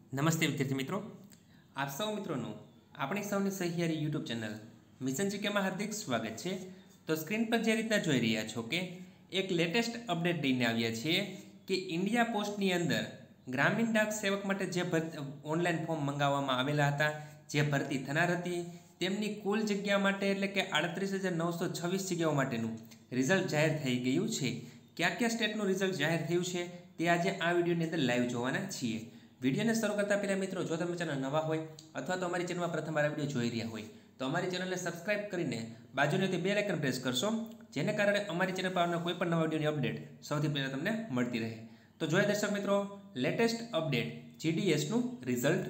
નમસ્તે વિદ્યાર્થી મિત્રો, આપ સૌ મિત્રોનું આપણી સૌની સહિયારી યુટ્યુબ ચેનલ મિશન જીકેમાં હાર્દિક સ્વાગત છે। તો સ્ક્રીન પર જે રીતના જોઈ રહ્યા છો કે એક લેટેસ્ટ અપડેટ લઈને આવ્યા છીએ કે ઇન્ડિયા પોસ્ટની અંદર ગ્રામીણ ડાક સેવક માટે જે ઓનલાઈન ફોર્મ મંગાવવામાં આવેલા હતા, જે ભરતી થનાર હતી, તેમની કુલ જગ્યા માટે એટલે કે 38,926 જગ્યાઓ માટેનું રિઝલ્ટ જાહેર થઈ ગયું છે। કયા કયા સ્ટેટનું રિઝલ્ટ જાહેર થયું છે તે આજે આ વિડીયોની અંદર લાઈવ જોવાના છીએ। વિડીયોને શરૂ કરતા પહેલાં મિત્રો, જો તમે ચેનલ નવા હોય અથવા તો અમારી ચેનલમાં પ્રથમ વાર વિડીયો જોઈ રહ્યા હોય તો અમારી ચેનલને સબસ્ક્રાઇબ કરીને બાજુની તે બેલ આઇકન પ્રેસ કરશો, જેને કારણે અમારી ચેનલ પર આવનાર કોઈ પણ નવા વિડીયોની અપડેટ સૌથી પહેલાં તમને મળતી રહે। તો જોઈએ દર્શક મિત્રો, લેટેસ્ટ અપડેટ જીડીએસનું રિઝલ્ટ।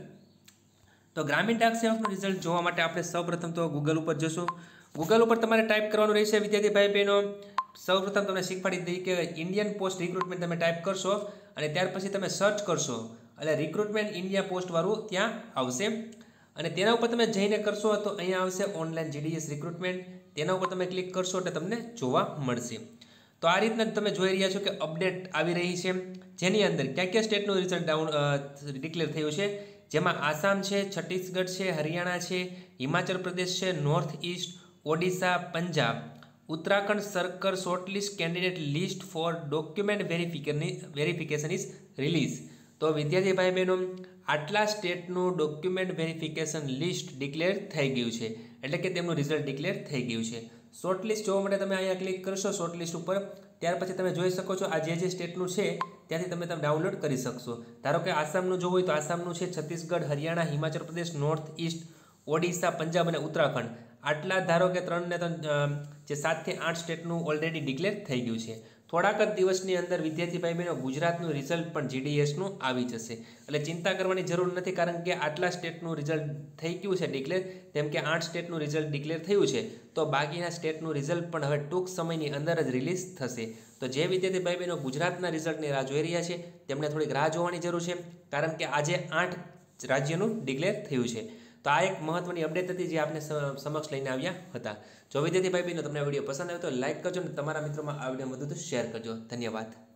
તો ગ્રામીણ ડાક સેવકનું રિઝલ્ટ જોવા માટે આપણે સૌપ્રથમ તો ગૂગલ ઉપર જશું। ગૂગલ ઉપર તમારે ટાઈપ કરવાનું રહેશે વિદ્યાર્થી ભાઈ બહેનો। સૌપ્રથમ તમને શીખવાડી દઈએ કે ઇન્ડિયન પોસ્ટ રિક્રુટમેન્ટ તમે ટાઈપ કરશો અને ત્યાર પછી તમે સર્ચ કરશો એટલે રિક્રુટમેન્ટ ઇન્ડિયા પોસ્ટવાળું ત્યાં આવશે અને તેના ઉપર તમે જઈને કરશો તો અહીંયા આવશે ઓનલાઈન જીડીએસ રિક્રુટમેન્ટ। તેના ઉપર તમે ક્લિક કરશો એટલે તમને જોવા મળશે। તો આ રીતના તમે જોઈ રહ્યા છો કે અપડેટ આવી રહી છે, જેની અંદર ક્યાં ક્યાં સ્ટેટનું રિઝલ્ટ ડિક્લેર થયું છે, જેમાં આસામ છે, છત્તીસગઢ છે, હરિયાણા છે, હિમાચલ પ્રદેશ છે, north east, Odisha, Punjab, Uttarakhand circle shortlist candidate list for document verification is release. તો વિદ્યાર્થી ભાઈ બહેનો, આટલા સ્ટેટનું ડોક્યુમેન્ટ વેરિફિકેશન લિસ્ટ ડિક્લેર થઈ ગયું છે, એટલે કે તેમનું રિઝલ્ટ ડિક્લેર થઈ ગયું છે। શોર્ટલિસ્ટ જોવા માટે તમે અહીંયા ક્લિક કરશો શોર્ટલિસ્ટ ઉપર, ત્યાર પછી તમે જોઈ શકો છો આ જે સ્ટેટનું છે ત્યાંથી તમે ડાઉનલોડ કરી શકશો। ધારો કે આસામનું જોવું હોય તો આસામનું છે, છત્તીસગઢ, હરિયાણા, હિમાચલ પ્રદેશ, નોર્થ ઇસ્ટ, ઓડિશા, પંજાબ અને ઉત્તરાખંડ, આટલા ધારો કે 3 ને 3 જે 7 થી 8 સ્ટેટનું ઓલરેડી ડિક્લેર થઈ ગયું છે। થોડાક જ દિવસની અંદર વિદ્યાર્થી ભાઈ બહેનો ગુજરાતનું રિઝલ્ટ પણ જીડીએસનું આવી જશે, એટલે ચિંતા કરવાની જરૂર નથી, કારણ કે આટલા સ્ટેટનું રિઝલ્ટ થઈ ગયું છે ડિક્લેર, તેમ કે 8 સ્ટેટનું રિઝલ્ટ ડિક્લેર થયું છે, તો બાકીના સ્ટેટનું રિઝલ્ટ પણ હવે ટૂંક સમયની અંદર જ રિલીઝ થશે। તો જે વિદ્યાર્થી ભાઈ બહેનો ગુજરાતના રિઝલ્ટની રાહ જોઈ રહ્યા છે તેમણે થોડીક રાહ જોવાની જરૂર છે, કારણ કે આજે 8 રાજ્યનું ડિક્લેર થયું છે। તો આ એક મહત્વની અપડેટ હતી જે આપણે સમક્ષ લઈને આવ્યા હતા। જો વિદ્યાર્થી ભાઈ બહેનો તમને આ વિડીયો પસંદ આવ્યો તો લાઇક કરજો અને તમારા મિત્રોમાં આ વિડીયો વધુ શેર કરજો। ધન્યવાદ।